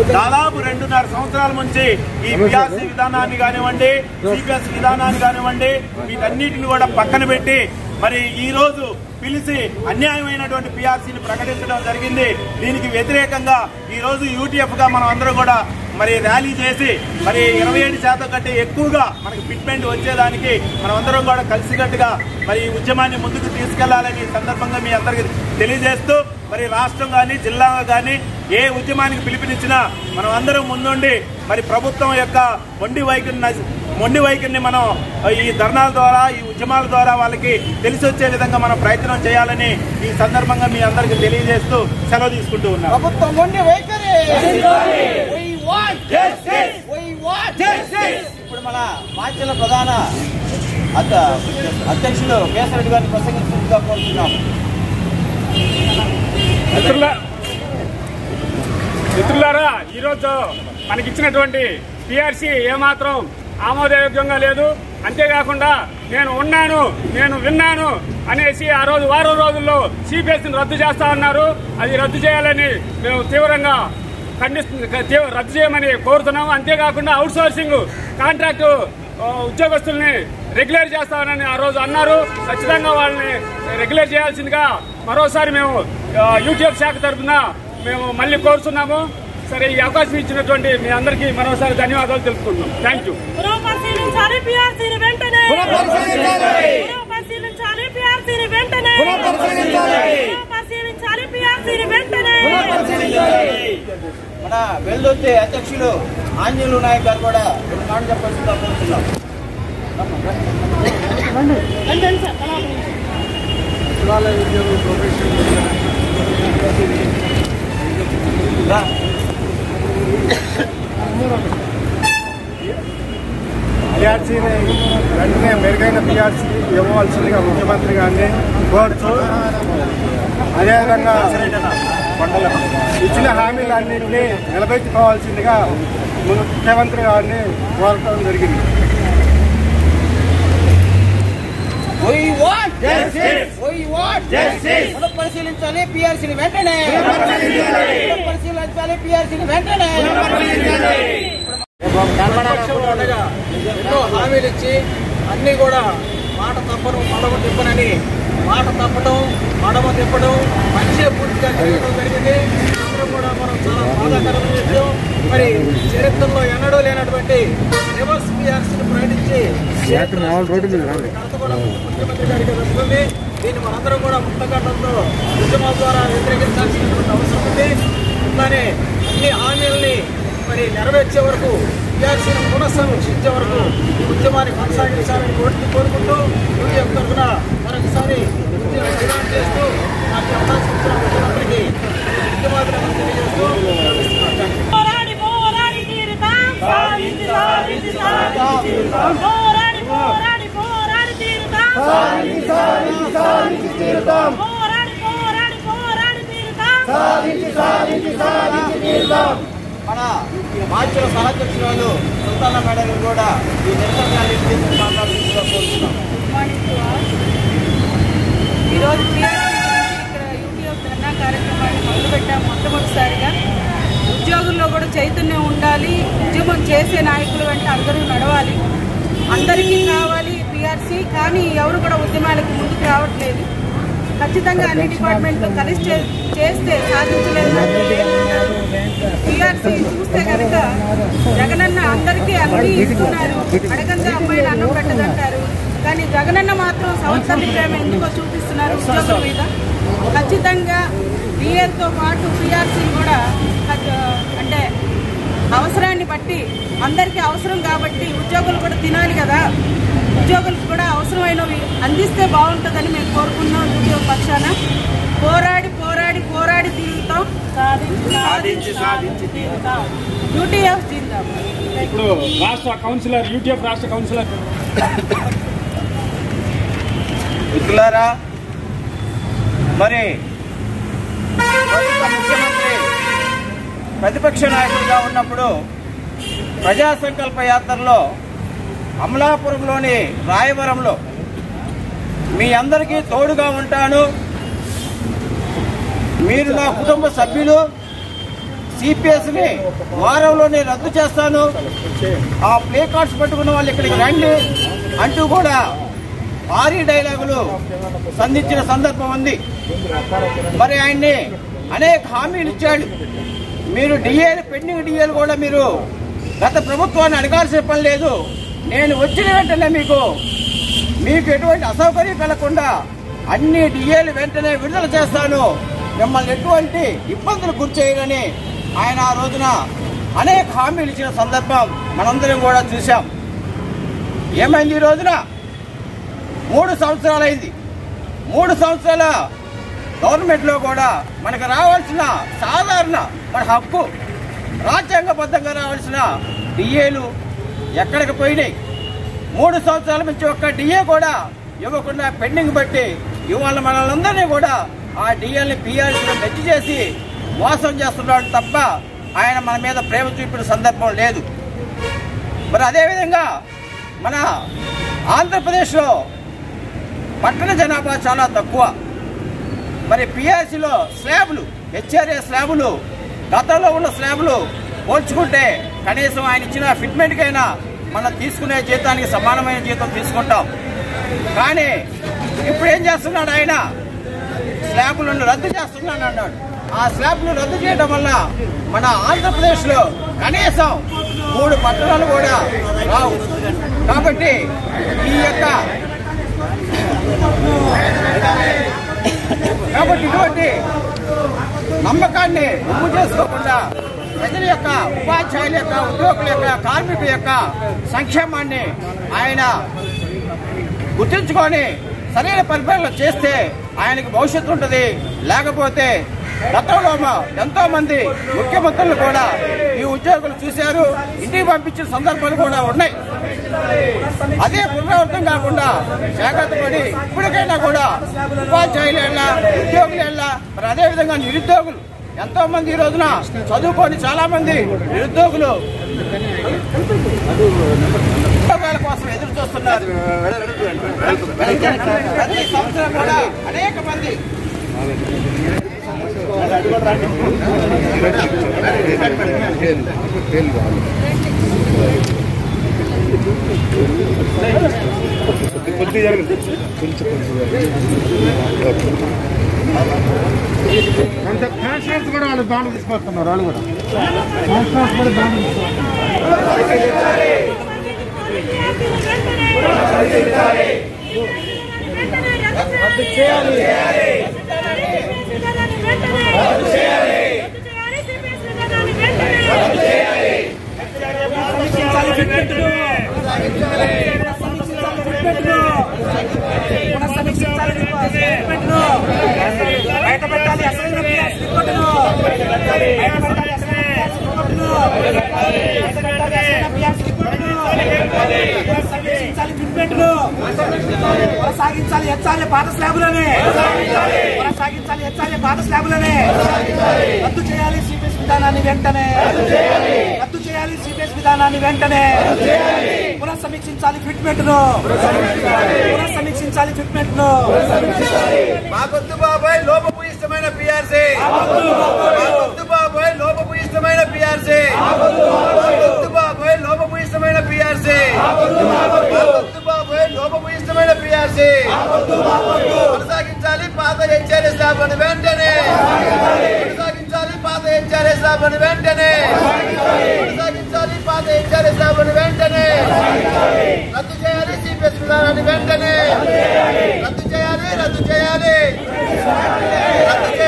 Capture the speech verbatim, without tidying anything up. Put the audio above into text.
దాదాపు రెండున్నర సంవత్సరాల నుంచి ఈ పిఆర్సీ విధానాన్ని కానివ్వండి, సిపిఎస్ విధానాన్ని కానివ్వండి, వీటన్నిటిని కూడా పక్కన పెట్టి మరి ఈ రోజు పిలిచి అన్యాయమైనటువంటి పిఆర్సీని ప్రకటించడం జరిగింది. దీనికి వ్యతిరేకంగా ఈ రోజు యూటీఎఫ్ గా మనం అందరం కూడా మరి ర్యాలీ చేసి మరి ఇరవై ఏడు శాతం కంటే ఎక్కువగా మనకి ఫిట్మెంట్ వచ్చేదానికి మనం అందరం కూడా కలిసికట్టుగా మరి ఈ ఉద్యమాన్ని ముందుకు తీసుకెళ్లాలని సందర్భంగా మీ అందరికీ తెలియజేస్తూ మరి రాష్ట్రం కానీ జిల్లా కానీ ఏ ఉద్యమానికి పిలుపునిచ్చినా మనం అందరం ముందుండి మరి ప్రభుత్వం యొక్క మొండి వైఖరిని మొండి వైఖరిని మనం ఈ ధర్నాల ద్వారా ఈ ఉద్యమాల ద్వారా వాళ్ళకి తెలిసి వచ్చే విధంగా మనం ప్రయత్నం చేయాలని ఈ సందర్భంగా మీ అందరికీ తెలియజేస్తూ సెలవు తీసుకుంటూ ఉన్నాం. ప్రభుత్వం మొండి వైఖరి ఇప్పుడు మన మాచర్ల ప్రధాన అధ్యక్షులు కేశరెడ్డి గారిని ప్రసంగించగా కోరుతున్నాం. మిత్రులారా, ఈరోజు మనకిచ్చినటువంటి పిఆర్సీ ఏమాత్రం ఆమోదయోగ్యంగా లేదు. అంతేకాకుండా నేను ఉన్నాను, నేను విన్నాను అనేసి ఆ రోజు వారం రోజుల్లో సిపిఎస్ని రద్దు చేస్తా అన్నారు. అది రద్దు చేయాలని మేము తీవ్రంగా ఖండిస్తు రద్దు చేయమని కోరుతున్నాము. అంతేకాకుండా అవుట్ సోర్సింగ్ కాంట్రాక్టు ఉద్యోగస్తుల్ని రెగ్యులర్ చేస్తామని ఆ రోజు అన్నారు. ఖచ్చితంగా వాళ్ళని రెగ్యులర్ చేయాల్సిందిగా మరోసారి మేము యూటీఎఫ్ శాఖ తరఫున మేము మళ్ళీ కోరుతున్నాము. సరే, ఈ అవకాశం ఇచ్చినటువంటి మీ అందరికీ మరోసారి ధన్యవాదాలు తెలుపుకుంటున్నాం. Thank you. మన వెల్లుత్తి అధ్యక్షులు ఆంజనేయులు నాయక్ గారు కూడా రెండు మాటలు చెప్పాల్సిందిగా కోరుతున్నాం. పిఆర్సీని వెంటనే మెరుగైన పిఆర్సీ ఇవ్వవలసిందిగా ముఖ్యమంత్రి గారిని కోరుతూ, అదేవిధంగా ఇచ్చిన హామీలన్నింటినీ నిలబెట్టుకోవాల్సిందిగా ముఖ్యమంత్రి గారిని కోరటం జరిగింది. పరిశీలించాలి పిఆర్సీని వెంటనే పరిశీలించాలి పిఆర్సీని వెంటనే ఎన్నో హామీలు ఇచ్చి అన్ని కూడా మాట తప్పను మడమ తిప్పనని మాట తప్పడం మడమ తిప్పడం మంచిగా పూర్తిగా చేయడం జరిగింది. అందరం కూడా మనం చాలా బాధాకరమైన విషయం. మరి చరిత్రలో ఎన్నడూ లేనటువంటి రివర్స్ పిఆర్సీని ప్రకటించి ముఖ్యమంత్రి గారికి వస్తుంది. దీన్ని మనందరం కూడా ముక్తకంఠంతో ఉద్యమాల ద్వారా వ్యతిరేకించాల్సినటువంటి అవసరం ఉంది. ఇట్లానే అన్ని హామీలని మరి నెరవేర్చే వరకు పిఆర్సీని పునఃసమీక్షించే వరకు ఉద్యమాన్ని కొనసాగించాలని కోరుతూ కోరుకుంటూ యూటీఎఫ్ తరఫున మరొకసారి డిమాండ్ చేస్తూ నాకు అవకాశం ఇచ్చిన ముఖ్యమంత్రికి ఉద్యమాలను తెలియజేస్తూ మన మాచర్ల సహాధ్యక్షురాలు సుల్తానా మేడం కూడా ఈ నిరసనలు మాట్లాడుతూ కోరుతున్నాం. ఈరోజు ఇక్కడ యూటీఎఫ్ ధర్నా కార్యక్రమాన్ని మొదలుపెట్టాము. మొట్టమొదటిసారిగా ఉద్యోగుల్లో కూడా చైతన్యం ఉండాలి. ఉద్యమం చేసే నాయకులు వెంట అందరూ నడవాలి. అందరికీ కావాలి పిఆర్సీ, కానీ ఎవరు కూడా ఉద్యమాలకు ముందుకు రావట్లేదు. ఖచ్చితంగా అన్ని డిపార్ట్మెంట్లు కలిసి చేస్తే సాధించలేదు. పిఆర్సీ చూస్తే కనుక జగనన్న అందరికీ అన్ని ఇస్తున్నారు, అడగంగా అమ్మాయిని అన్నం పెట్టదంటారు. కానీ జగనన్న మాత్రం సంవత్సరాల ప్రేమ ఎందుకో చూపిస్తున్నారు ఉద్యోగుల మీద. ఖచ్చితంగా డిఏతో పాటు పిఆర్సీ కూడా అంటే అవసరాన్ని బట్టి అందరికీ అవసరం కాబట్టి ఉద్యోగులు కూడా తినాలి కదా, ఉద్యోగులకు కూడా అవసరమైనవి అందిస్తే బాగుంటుందని మేము కోరుకున్నాం. ఉద్యోగ పక్షాన పోరాడి పోరాడి పోరాడి తీరుతాం, సాధించి సాధించి తీరుతాం. యూటీఎఫ్ జిందాబాద్. ఇప్పుడు రాష్ట్ర కౌన్సిలర్ యూటీఎఫ్ రాష్ట్ర కౌన్సిలర్ మిత్రులారా, మరి ముఖ్యమంత్రి ప్రతిపక్ష నాయకుడిగా ఉన్నప్పుడు ప్రజా సంకల్ప యాత్రలో అమలాపురంలోని రాయవరంలో మీ అందరికీ తోడుగా ఉంటాను, మీరు నా కుటుంబ సభ్యులు, సిపిఎస్ ని వారంలోనే రద్దు చేస్తాను, ఆ ప్లే కార్డ్స్ పట్టుకున్న వాళ్ళు ఇక్కడికి రండి అంటూ కూడా భారీ డైలాగులు సంధించిన సందర్భం ఉంది. మరి ఆయన్ని అనేక హామీలు ఇచ్చాడు. మీరు డిఏలు పెండింగ్ డిఏలు కూడా మీరు గత ప్రభుత్వాన్ని అడగాల్సిన పని లేదు, నేను వచ్చిన వెంటనే మీకు మీకు ఎటువంటి అసౌకర్యం కలగకుండా అన్ని డిఏలు వెంటనే విడుదల చేస్తాను, మిమ్మల్ని ఎటువంటి ఇబ్బందులు గురిచేయరని ఆయన ఆ రోజున అనేక హామీలు ఇచ్చిన సందర్భం మనందరం కూడా చూశాం. ఏమైంది? ఈ రోజున మూడు సంవత్సరాలైంది. మూడు సంవత్సరాల గవర్నమెంట్లో కూడా మనకు రావాల్సిన సాధారణ మన హక్కు, రాజ్యాంగబద్ధంగా రావాల్సిన డిఏలు ఎక్కడికి పోయినాయి? మూడు సంవత్సరాల నుంచి ఒక్క డిఏ కూడా ఇవ్వకుండా పెండింగ్ బట్టి ఇవాళ మనల్ని కూడా ఆ డిఏల్ని పిఆర్సీలో మెచ్చి చేసి మోసం చేస్తున్నాడు తప్ప ఆయన మన మీద ప్రేమ చూపిన సందర్భం లేదు. మరి అదేవిధంగా మన ఆంధ్రప్రదేశ్లో పట్టణ జనాభా చాలా తక్కువ. మరి పిఆర్సీలో స్లాబులు, హెచ్ఆర్ఏ స్లాబులు గతంలో ఉన్న స్లాబులు పోల్చుకుంటే కనీసం ఆయన ఇచ్చిన ఫిట్మెంట్కైనా మనం తీసుకునే జీతానికి సమానమైన జీతం తీసుకుంటాం. కానీ ఇప్పుడు ఏం చేస్తున్నాడు ఆయన? స్లాబులను రద్దు చేస్తున్నాను అన్నాడు. ఆ స్లాబ్ను రద్దు చేయడం వల్ల మన ఆంధ్రప్రదేశ్లో కనీసం మూడు పట్టణాలు కూడా రావు. కాబట్టి ఈ యొక్క కాబట్టి ఇటువంటి నమ్మకాన్ని గుమ్ము చేసుకోకుండా ప్రజల యొక్క, ఉపాధ్యాయుల యొక్క, ఉద్యోగుల యొక్క, కార్మికుల యొక్క సంక్షేమాన్ని ఆయన గుర్తించుకొని సరైన పరిపాలన చేస్తే ఆయనకి భవిష్యత్తు ఉంటుంది. లేకపోతే గతంలో ఎంతో మంది ముఖ్యమంత్రులు కూడా ఈ ఉద్యోగులు చూశారు, ఇంటికి పంపించిన సందర్భాలు కూడా ఉన్నాయి. అదే పునరావృతం కాకుండా జాగ్రత్త పడి ఇప్పటికైనా కూడా ఉపాధ్యాయులు వెళ్ళా, ఉద్యోగులు వెళ్ళా, మరి అదేవిధంగా నిరుద్యోగులు ఎంతో మంది ఈ రోజున చదువుకొని చాలా మంది నిరుద్యోగులు ఉద్యోగాల కోసం ఎదురు చూస్తున్నారు. ప్రతి సంవత్సరం కూడా అనేక మంది అంటే పెన్షన్స్ కూడా వాళ్ళు దాంట్లో తీసుకొస్తున్నారు. వాళ్ళు కూడా పెన్షన్స్ కూడా దాంట్లో బయటపెట్టాలి. అసలు కొనసాగించాలి, హెచ్చాలి పాత స్లాబులనే కొనసాగించాలి, హెచ్చాలి పాత స్లాబులనే రద్దు చేయాలి. సిపిఎస్ విధానాన్ని వెంటనే రద్దు చేయాలి. సిపిఎస్ విధానాన్ని వెంటనే పునఃసమీక్షించాలి. ఫిట్మెంట్ ను పునఃసమీక్షించాలి. ఫిట్మెంట్ ను మాకొద్దు బాబాయ్ లోపపు ఇష్టమైన పిఆర్సీ, మాకొద్దు బాబాయ్ లోపపు ఇష్టమైన పిఆర్సీ, మాకొద్దు బాబాయ్ లోపపు ఇష్టమైన పిఆర్సీ, మాకొద్దు బాబాయ్ లోపపు ఇష్టమైన పిఆర్సీ. కొనసాగించాలి పాత హెచ్ఆర్ఏ స్లాబ్లను వెంటనే కొనసాగించాలి. పాత హెచ్ఆర్ఏ స్లాబ్లను వెంటనే కొనసాగించాలి. పాత హెచ్ఆర్ఏ స్లాబ్లను వెంటనే రద్దు చేయాలి. సిపిఎస్ విధానాన్ని వెంటనే రద్దు చేయాలి. రద్దు చేయాలి. రద్దు